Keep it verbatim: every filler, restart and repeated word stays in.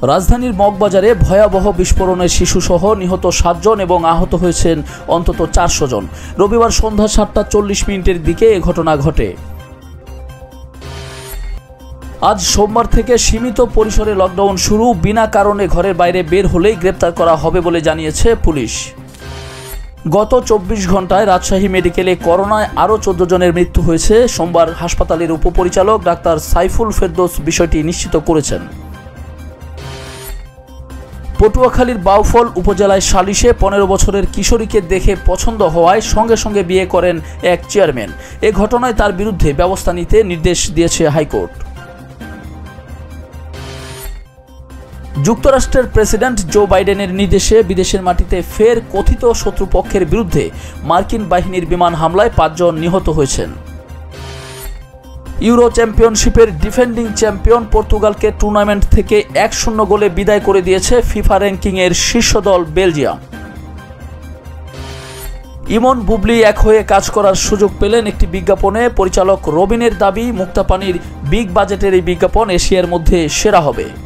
রাজধানীর মগবাজারে ভয়াবহ বিস্ফোরণে শিশুসহ নিহত সাতজন এবং আহত হয়েছেন অন্তত চারশো জন। রবিবার সন্ধ্যা সাতটা চল্লিশ মিনিটের দিকে এ ঘটনা ঘটে। আজ সোমবার থেকে সীমিত পরিসরে লকডাউন শুরু। বিনা কারণে ঘরের বাইরে বের হলেই গ্রেপ্তার করা হবে বলে জানিয়েছে পুলিশ। গত চব্বিশ ঘন্টায় রাজশাহী মেডিকেলে করোনায় আরও চোদ্দ জনের মৃত্যু হয়েছে। সোমবার হাসপাতালের উপপরিচালক ডাক্তার সাইফুল ফেরদৌস বিষয়টি নিশ্চিত করেছেন। পটুয়াখালীর বাউফল উপজেলায় সালিশে পনেরো বছরের কিশোরীকে দেখে পছন্দ হওয়ায় সঙ্গে সঙ্গে বিয়ে করেন এক চেয়ারম্যান। এ ঘটনায় তার বিরুদ্ধে ব্যবস্থা নিতে নির্দেশ দিয়েছে হাইকোর্ট। যুক্তরাষ্ট্রের প্রেসিডেন্ট জো বাইডেনের নির্দেশে বিদেশের মাটিতে ফের কথিত শত্রুপক্ষের বিরুদ্ধে মার্কিন বাহিনীর বিমান হামলায় পাঁচজন নিহত হয়েছেন। ইউরো চ্যাম্পিয়নশিপের ডিফেন্ডিং চ্যাম্পিয়ন পর্তুগালকে টুর্নামেন্ট থেকে এক শূন্য গোলে বিদায় করে দিয়েছে ফিফা র্যাঙ্কিংয়ের শীর্ষ দল বেলজিয়াম। ইমন বুবলি এক হয়ে কাজ করার সুযোগ পেলেন একটি বিজ্ঞাপনে। পরিচালক রবিনের দাবি, মুক্তাপানির বিগ বাজেটের এই বিজ্ঞাপন এশিয়ার মধ্যে সেরা হবে।